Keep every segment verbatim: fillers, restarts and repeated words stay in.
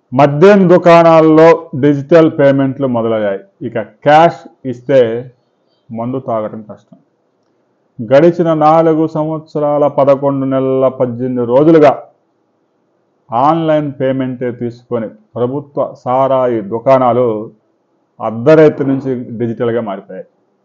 మద్యం దుకాణాల్లో డిజిటల్ పేమెంట్లు మొదలయ్యాయి. ఇక క్యాష్ ఇస్తే మందు తాగటం కష్టం. గడిచిన నాలుగు సంవత్సరాల పదకొండు నెలల పద్దెనిమిది రోజులుగా ఆన్లైన్ పేమెంటే తీసుకొని ప్రభుత్వ సారాయి దుకాణాలు అర్ధరైతు నుంచి డిజిటల్గా మారిపోయాయి.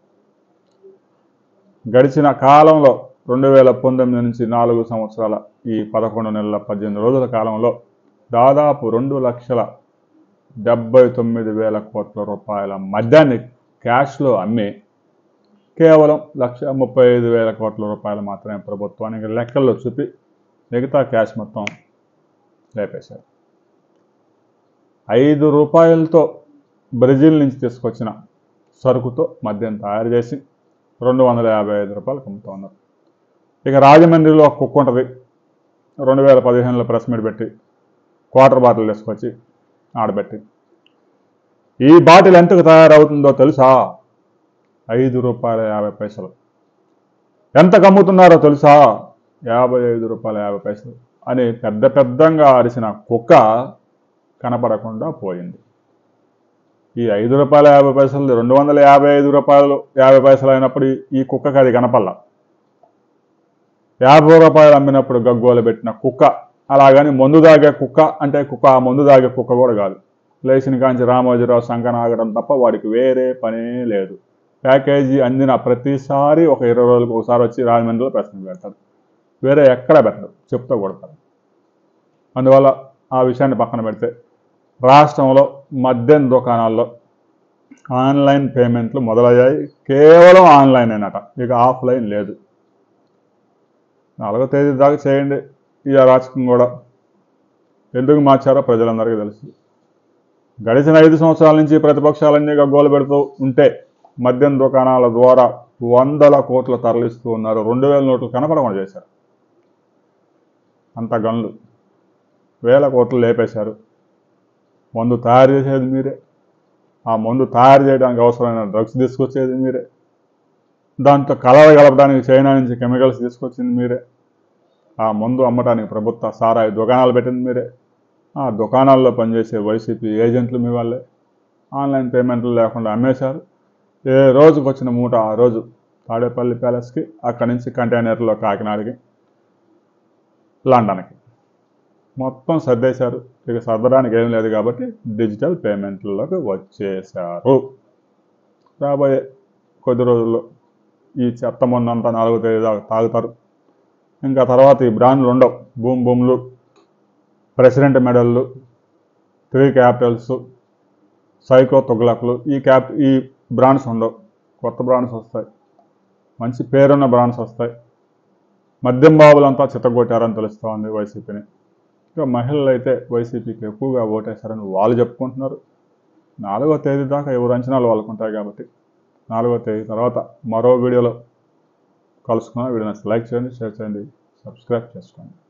గడిచిన కాలంలో రెండు వేల పంతొమ్మిది నుంచి నాలుగు సంవత్సరాల ఈ పదకొండు నెలల పద్దెనిమిది రోజుల కాలంలో దాదాపు రెండు లక్షల డెబ్బై తొమ్మిది వేల కోట్ల రూపాయల మద్యాన్ని క్యాష్లో అమ్మి కేవలం లక్ష ముప్పై ఐదు వేల కోట్ల రూపాయలు మాత్రమే ప్రభుత్వానికి లెక్కల్లో చూపి మిగతా క్యాష్ మొత్తం లేపేశారు. ఐదు రూపాయలతో బ్రెజిల్ నుంచి తీసుకొచ్చిన సరుకుతో మద్యం తయారు చేసి రెండు వందల యాభై ఐదు రూపాయలకు అమ్ముతూ ఉన్నారు. ఇక రాజమండ్రిలో ఒక కుక్క ఉంటుంది. రెండు వేల పదిహేనులో ప్రెస్ మీట్ పెట్టి క్వార్టర్ బాటిల్ తీసుకొచ్చి ఆడబెట్టి ఈ బాటిల్ ఎంతకు తయారవుతుందో తెలుసా? ఐదు రూపాయల యాభై పైసలు. ఎంతకు అమ్ముతున్నారో తెలుసా? యాభై ఐదు రూపాయల యాభై పైసలు అని పెద్ద పెద్దంగా అరిసిన కుక్క కనపడకుండా పోయింది. ఈ ఐదు రూపాయల యాభై పైసలు రెండు వందల యాభై ఐదు రూపాయలు యాభై పైసలు అయినప్పుడు ఈ కుక్కకి అది కనపల్ల. యాభై రూపాయలు అమ్మినప్పుడు గగ్గోలు పెట్టిన కుక్క, అలాగని మందు దాగే కుక్క అంటే కుక్క ఆ మందు దాగే కుక్క కూడా కాదు. లేచిన కాంచి రామోజీరావు సంకన ఆగడం తప్ప వాడికి వేరే పనే లేదు. ప్యాకేజీ అందిన ప్రతిసారి ఒక ఇరవై రోజులకు ఒకసారి వచ్చి రాజమండ్రిలో ప్రశ్న పెడతారు. వేరే ఎక్కడ పెట్టరు, చెప్తూ కొడతారు. అందువల్ల ఆ విషయాన్ని పక్కన పెడితే రాష్ట్రంలో మద్యం దుకాణాల్లో ఆన్లైన్ పేమెంట్లు మొదలయ్యాయి. కేవలం ఆన్లైన్ అయినట, ఇక ఆఫ్లైన్ లేదు. నాలుగో తేదీ దాకా చేయండి. ఈ అరాచకం కూడా ఎందుకు మార్చారో ప్రజలందరికీ తెలుసు. గడిచిన ఐదు సంవత్సరాల నుంచి ప్రతిపక్షాలన్నీ గగ్గోలు పెడుతూ ఉంటే మద్యం దుకాణాల ద్వారా వందల కోట్లు తరలిస్తూ ఉన్నారు. రెండు వేల నోట్లు కనపడకుండా చేశారు. అంత గన్లు వేల కోట్లు లేపేశారు. మందు తయారు చేసేది మీరే, ఆ మందు తయారు చేయడానికి అవసరమైన డ్రగ్స్ తీసుకొచ్చేది మీరే, దాంతో కలవ కలపడానికి చైనా నుంచి కెమికల్స్ తీసుకొచ్చింది మీరే, ఆ మందు అమ్మటానికి ప్రభుత్వ సారాయి దుకాణాలు పెట్టింది మీరే, ఆ దుకాణాల్లో పనిచేసే వైసీపీ ఏజెంట్లు మీ వాళ్ళే. ఆన్లైన్ పేమెంట్లు లేకుండా అమ్మేశారు. ఏ రోజుకు వచ్చిన మూట ఆ రోజు తాడేపల్లి ప్యాలెస్కి, అక్కడి నుంచి కంటైనర్లో కాకినాడకి, లండన్కి మొత్తం సర్దేశారు. ఇక సర్దడానికి ఏం లేదు కాబట్టి డిజిటల్ పేమెంట్లలోకి వచ్చేశారు. రాబోయే కొద్ది రోజుల్లో ఈ చెత్త మొన్నంతా నాలుగో తేదీ దాకా తాగుతారు. ఇంకా తర్వాత ఈ బ్రాండ్లు ఉండవు. భూమ్ భూములు, ప్రెసిడెంట్ మెడల్లు, త్రీ క్యాపిటల్స్, సైకో తుగ్లక్లు, ఈ క్యాప్ ఈ బ్రాండ్స్ ఉండవు. కొత్త బ్రాండ్స్ వస్తాయి, మంచి పేరున్న బ్రాండ్స్ వస్తాయి. మద్యం బాబులంతా చిత్తగొట్టారని తెలుస్తూ ఉంది వైసీపీని. ఇక మహిళలు అయితే వైసీపీకి ఎక్కువగా ఓటేశారని వాళ్ళు చెప్పుకుంటున్నారు. నాలుగో తేదీ దాకా ఎవరు అంచనాలు వాళ్ళకు ఉంటాయి కాబట్టి నాలుగో తేదీ తర్వాత మరో వీడియోలో కలుసుకున్నాం. వీడియోని లైక్ చేయండి, షేర్ చేయండి, సబ్స్క్రైబ్ చేసుకోండి.